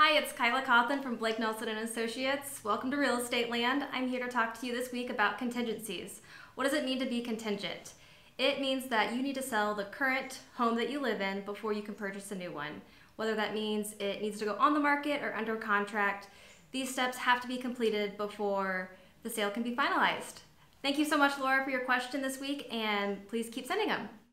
Hi, it's Kyla Cawthon from Blake Nelson and Associates. Welcome to Real Estate Land. I'm here to talk to you this week about contingencies. What does it mean to be contingent? It means that you need to sell the current home that you live in before you can purchase a new one. Whether that means it needs to go on the market or under contract, these steps have to be completed before the sale can be finalized. Thank you so much, Laura, for your question this week, and please keep sending them.